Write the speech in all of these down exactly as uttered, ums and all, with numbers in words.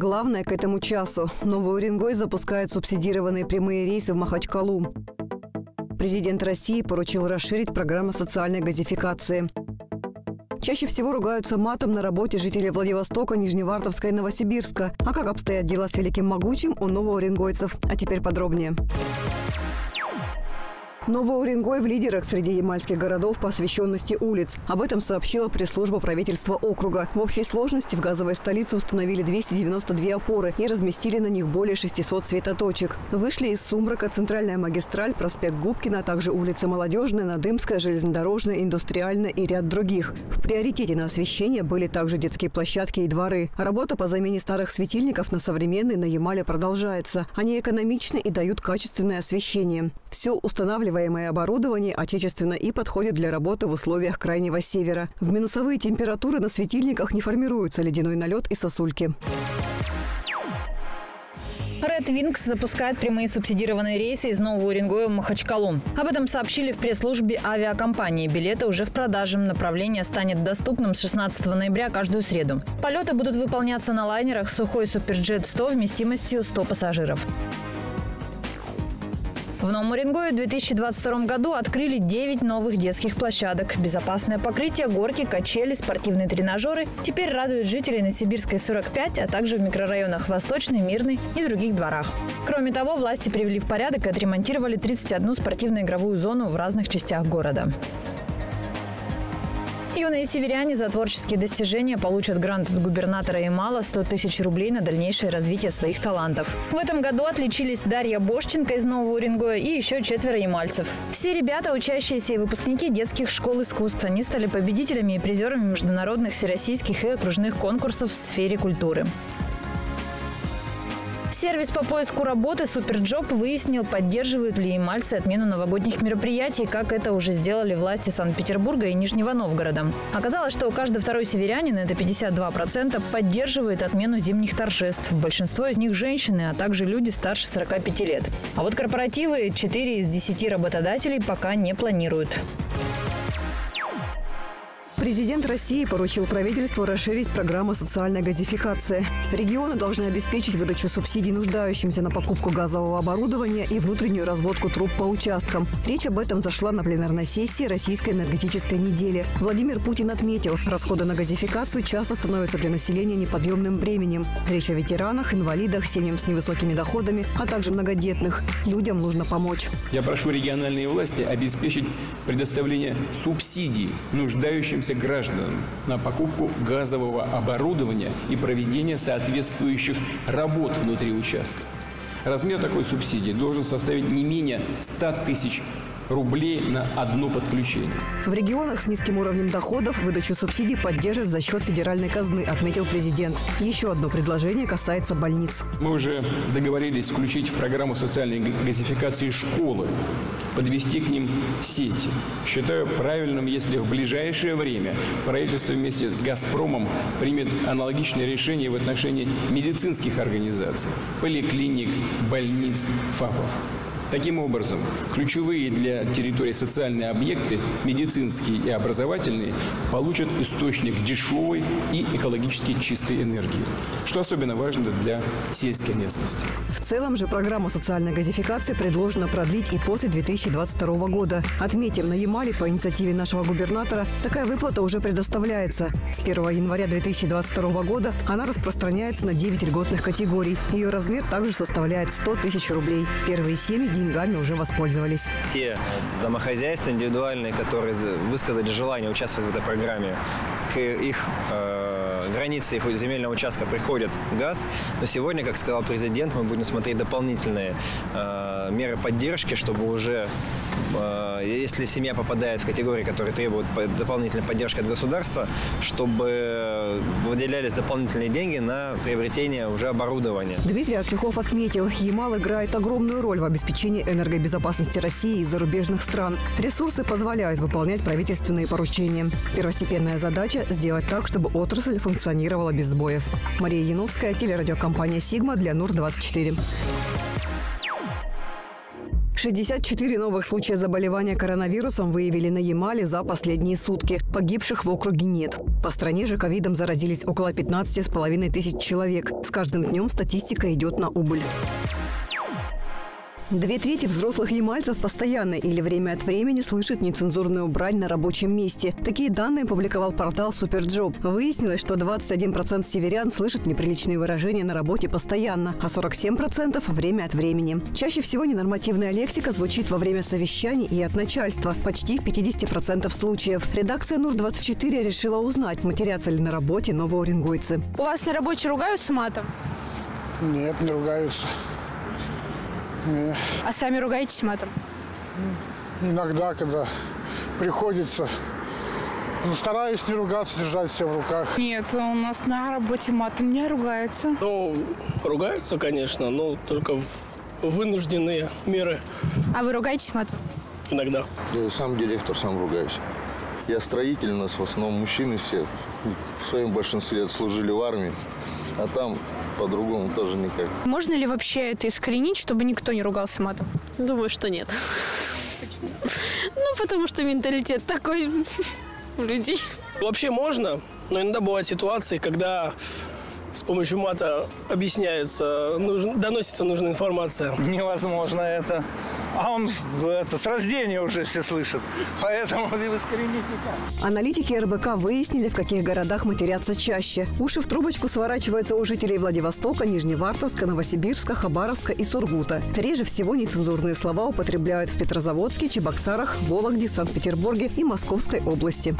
Главное к этому часу. Новый Уренгой запускает субсидированные прямые рейсы в Махачкалу. Президент России поручил расширить программу социальной газификации. Чаще всего ругаются матом на работе жители Владивостока, Нижневартовска и Новосибирска. А как обстоят дела с Великим Могучим у новоуренгойцев? А теперь подробнее. Новый Уренгой в лидерах среди ямальских городов по освещенности улиц. Об этом сообщила пресс-служба правительства округа. В общей сложности в газовой столице установили двести девяносто две опоры и разместили на них более шестисот светоточек. Вышли из сумрака центральная магистраль, проспект Губкина, а также улицы Молодежная, Надымская, Железнодорожная, Индустриальная и ряд других. В приоритете на освещение были также детские площадки и дворы. Работа по замене старых светильников на современные на Ямале продолжается. Они экономичны и дают качественное освещение. Все устанавливается оборудование отечественно и подходит для работы в условиях крайнего севера. В минусовые температуры на светильниках не формируются ледяной налет и сосульки. Red Wings запускает прямые субсидированные рейсы из Нового Уренгоя в Махачкалу. Об этом сообщили в пресс-службе авиакомпании. Билеты уже в продаже. Направление станет доступным с шестнадцатого ноября каждую среду. Полеты будут выполняться на лайнерах «Сухой Суперджет сто» вместимостью сто пассажиров. В Новом Уренгое в две тысячи двадцать втором году открыли девять новых детских площадок. Безопасное покрытие, горки, качели, спортивные тренажеры теперь радуют жителей на Сибирской сорок пять, а также в микрорайонах Восточный, Мирный и других дворах. Кроме того, власти привели в порядок и отремонтировали тридцать одну спортивно-игровую зону в разных частях города. Юные северяне за творческие достижения получат грант от губернатора Ямала сто тысяч рублей на дальнейшее развитие своих талантов. В этом году отличились Дарья Бошченко из Нового Уренгоя и еще четверо ямальцев. Все ребята, учащиеся и выпускники детских школ искусств, они стали победителями и призерами международных, всероссийских и окружных конкурсов в сфере культуры. Сервис по поиску работы «Суперджоп» выяснил, поддерживают ли ямальцы отмену новогодних мероприятий, как это уже сделали власти Санкт-Петербурга и Нижнего Новгорода. Оказалось, что каждый второй северянин, это пятьдесят два процента, поддерживает отмену зимних торжеств. Большинство из них женщины, а также люди старше сорока пяти лет. А вот корпоративы четыре из десяти работодателей пока не планируют. Президент России поручил правительству расширить программу социальной газификации. Регионы должны обеспечить выдачу субсидий нуждающимся на покупку газового оборудования и внутреннюю разводку труб по участкам. Речь об этом зашла на пленарной сессии Российской энергетической недели. Владимир Путин отметил, расходы на газификацию часто становятся для населения неподъемным бременем. Речь о ветеранах, инвалидах, семьям с невысокими доходами, а также многодетных. Людям нужно помочь. Я прошу региональные власти обеспечить предоставление субсидий нуждающимся гражданам на покупку газового оборудования и проведение соответствующих работ внутри участков. Размер такой субсидии должен составить не менее ста тысяч рублей на одно подключение. В регионах с низким уровнем доходов выдачу субсидий поддержат за счет федеральной казны, отметил президент. Еще одно предложение касается больниц. Мы уже договорились включить в программу социальной газификации школы, подвести к ним сети. Считаю правильным, если в ближайшее время правительство вместе с «Газпромом» примет аналогичное решение в отношении медицинских организаций, поликлиник, больниц, ФАПов. Таким образом, ключевые для территории социальные объекты, медицинские и образовательные, получат источник дешевой и экологически чистой энергии, что особенно важно для сельской местности. В целом же программу социальной газификации предложено продлить и после две тысячи двадцать второго года. Отметим, на Ямале по инициативе нашего губернатора такая выплата уже предоставляется. С первого января две тысячи двадцать второго года она распространяется на девять льготных категорий. Ее размер также составляет сто тысяч рублей. Первые семьи деньгами уже воспользовались. Те домохозяйства индивидуальные, которые высказали желание участвовать в этой программе, к их э, границе их земельного участка приходит газ. Но сегодня, как сказал президент, мы будем смотреть дополнительные э, меры поддержки, чтобы уже, э, если семья попадает в категории, которые требуют дополнительной поддержки от государства, чтобы выделялись дополнительные деньги на приобретение уже оборудования. Дмитрий Артюхов отметил, Ямал играет огромную роль в обеспечении энергобезопасности России и зарубежных стран. Ресурсы позволяют выполнять правительственные поручения. Первостепенная задача – сделать так, чтобы отрасль функционировала без сбоев. Мария Яновская, телерадиокомпания «Сигма» для Нур двадцать четыре. шестьдесят четыре новых случая заболевания коронавирусом выявили на Ямале за последние сутки. Погибших в округе нет. По стране же ковидом заразились около пятнадцати с половиной тысяч человек. С каждым днем статистика идет на убыль. Две трети взрослых ямальцев постоянно или время от времени слышат нецензурную брань на рабочем месте. Такие данные публиковал портал Суперджоп. Выяснилось, что двадцать один процент северян слышат неприличные выражения на работе постоянно, а сорок семь процентов – время от времени. Чаще всего ненормативная лексика звучит во время совещаний и от начальства, почти в пятидесяти процентах случаев. Редакция Нур двадцать четыре решила узнать, матерятся ли на работе новоуренгойцы. У вас на работе ругаются матом? Нет, не ругаются. Нет. А сами ругаетесь матом? Иногда, когда приходится. Ну, стараюсь не ругаться, держать все в руках. Нет, у нас на работе матом не ругается. Ну, ругаются, конечно, но только в вынужденные меры. А вы ругаетесь матом? Иногда. Я сам директор, сам ругаюсь. Я строитель, у нас в основном мужчины все. В своем большинстве служили в армии, а там по-другому тоже никак. Можно ли вообще это искоренить, чтобы никто не ругался матом? Думаю, что нет. Почему? Ну, потому что менталитет такой у людей. Вообще можно, но иногда бывают ситуации, когда с помощью мата объясняется, нужно, доносится нужная информация. Невозможно это. А он это, с рождения уже все слышат. Поэтому и искоренить никак. Аналитики эр бэ ка выяснили, в каких городах матерятся чаще. Уши в трубочку сворачиваются у жителей Владивостока, Нижневартовска, Новосибирска, Хабаровска и Сургута. Реже всего нецензурные слова употребляют в Петрозаводске, Чебоксарах, Вологде, Санкт-Петербурге и Московской области.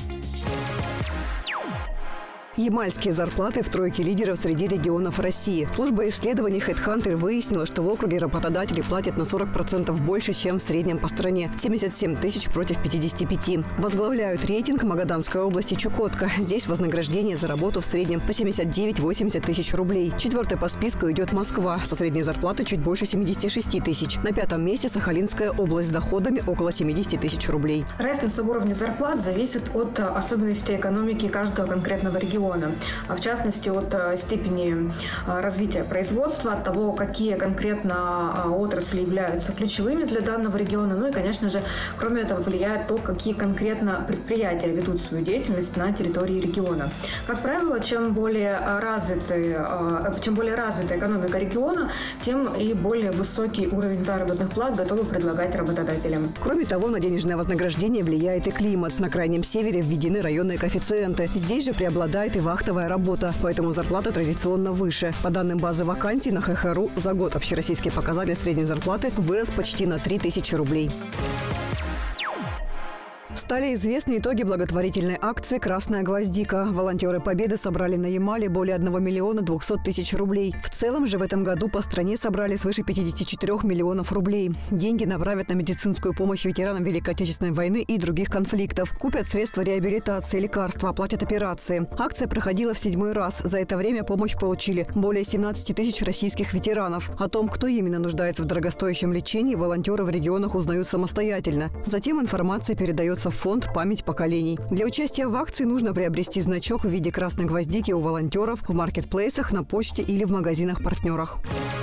Ямальские зарплаты в тройке лидеров среди регионов России. Служба исследований HeadHunter выяснила, что в округе работодатели платят на сорок процентов больше, чем в среднем по стране – семьдесят семь тысяч против пятидесяти пяти. Возглавляют рейтинг Магаданской области Чукотка. Здесь вознаграждение за работу в среднем по семьдесят девять — восемьдесят тысяч рублей. Четвертой по списку идет Москва со средней зарплатой чуть больше семидесяти шести тысяч. На пятом месте Сахалинская область с доходами около семидесяти тысяч рублей. Разница в уровне зарплат зависит от особенностей экономики каждого конкретного региона. В частности, от степени развития производства, от того, какие конкретно отрасли являются ключевыми для данного региона. Ну и, конечно же, кроме этого, влияет то, какие конкретно предприятия ведут свою деятельность на территории региона. Как правило, чем более развитый, чем более развитая экономика региона, тем и более высокий уровень заработных плат готовы предлагать работодателям. Кроме того, на денежное вознаграждение влияет и климат. На крайнем севере введены районные коэффициенты. Здесь же преобладает и вахтовая работа, поэтому зарплата традиционно выше. По данным базы вакансий на ха ха точка ру за год общероссийский показатель средней зарплаты вырос почти на три тысячи рублей. Стали известны итоги благотворительной акции «Красная гвоздика». Волонтеры Победы собрали на Ямале более одного миллиона двухсот тысяч рублей. В целом же в этом году по стране собрали свыше пятидесяти четырёх миллионов рублей. Деньги направят на медицинскую помощь ветеранам Великой Отечественной войны и других конфликтов. Купят средства реабилитации, лекарства, оплатят операции. Акция проходила в седьмой раз. За это время помощь получили более семнадцати тысяч российских ветеранов. О том, кто именно нуждается в дорогостоящем лечении, волонтеры в регионах узнают самостоятельно. Затем информация передается в фонд «Память поколений». Для участия в акции нужно приобрести значок в виде красной гвоздики у волонтеров в маркетплейсах, на почте или в магазинах-партнерах.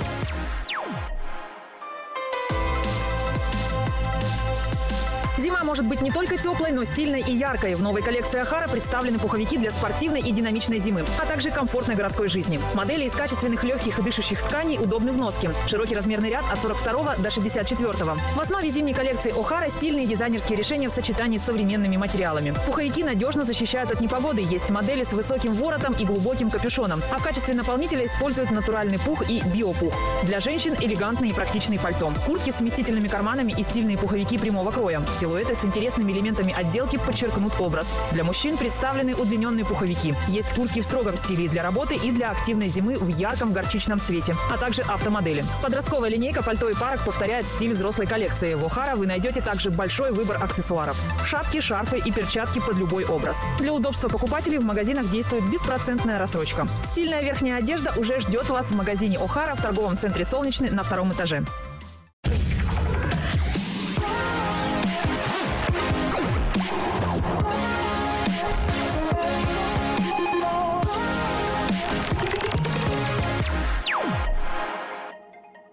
Зима может быть не только теплой, но стильной и яркой. В новой коллекции Охара представлены пуховики для спортивной и динамичной зимы, а также комфортной городской жизни. Модели из качественных, легких и дышащих тканей удобны в носке. Широкий размерный ряд от сорок второго до шестьдесят четвёртого. В основе зимней коллекции Охара стильные дизайнерские решения в сочетании с современными материалами. Пуховики надежно защищают от непогоды. Есть модели с высоким воротом и глубоким капюшоном. А в качестве наполнителя используют натуральный пух и биопух. Для женщин элегантные и практичные пальто. Куртки с вместительными карманами и стильные пуховики прямого кроя. Силуэты с интересными элементами отделки подчеркнут образ. Для мужчин представлены удлиненные пуховики. Есть куртки в строгом стиле для работы и для активной зимы в ярком горчичном цвете, а также автомодели. Подростковая линейка пальто и парок повторяет стиль взрослой коллекции. В Охара вы найдете также большой выбор аксессуаров. Шапки, шарфы и перчатки под любой образ. Для удобства покупателей в магазинах действует беспроцентная рассрочка. Стильная верхняя одежда уже ждет вас в магазине Охара в торговом центре «Солнечный» на втором этаже.